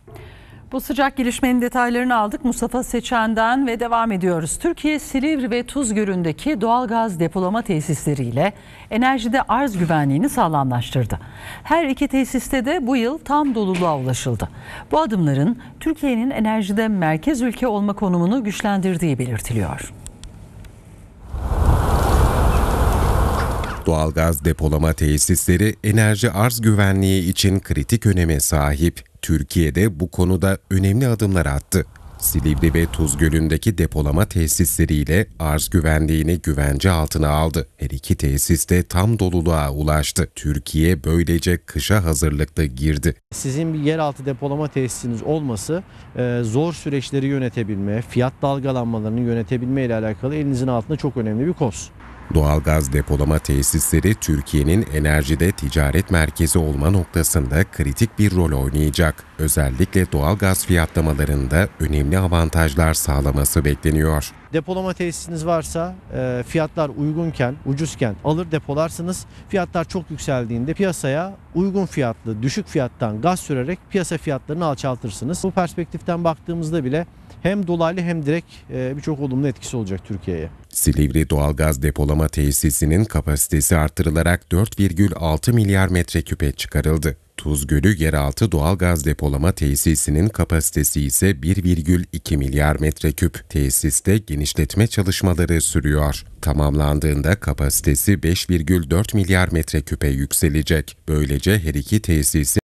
Bu sıcak gelişmenin detaylarını aldık Mustafa Seçen'den ve devam ediyoruz. Türkiye, Silivri ve Tuz Gölü'ndeki doğalgaz depolama tesisleriyle enerjide arz güvenliğini sağlamlaştırdı. Her iki tesiste de bu yıl tam doluluğa ulaşıldı. Bu adımların Türkiye'nin enerjide merkez ülke olma konumunu güçlendirdiği belirtiliyor. Doğalgaz depolama tesisleri enerji arz güvenliği için kritik öneme sahip. Türkiye'de bu konuda önemli adımlar attı. Silivri ve Tuz Gölü'ndeki depolama tesisleriyle arz güvenliğini güvence altına aldı. Her iki tesis de tam doluluğa ulaştı. Türkiye böylece kışa hazırlıklı girdi. Sizin bir yeraltı depolama tesisiniz olması zor süreçleri yönetebilme, fiyat dalgalanmalarını yönetebilme ile alakalı elinizin altında çok önemli bir koz. Doğalgaz depolama tesisleri Türkiye'nin enerjide ticaret merkezi olma noktasında kritik bir rol oynayacak. Özellikle doğalgaz fiyatlamalarında önemli avantajlar sağlaması bekleniyor. Depolama tesisiniz varsa fiyatlar uygunken, ucuzken alır depolarsınız. Fiyatlar çok yükseldiğinde piyasaya uygun fiyatlı, düşük fiyattan gaz sürerek piyasa fiyatlarını alçaltırsınız. Bu perspektiften baktığımızda bile hem dolaylı hem direkt birçok olumlu etkisi olacak Türkiye'ye. Silivri doğalgaz depolama tesisinin kapasitesi artırılarak 4,6 milyar metreküpe çıkarıldı. Tuz Gölü yeraltı doğalgaz depolama tesisinin kapasitesi ise 1,2 milyar metreküp. Tesiste genişletme çalışmaları sürüyor. Tamamlandığında kapasitesi 5,4 milyar metreküpe yükselecek. Böylece her iki tesisin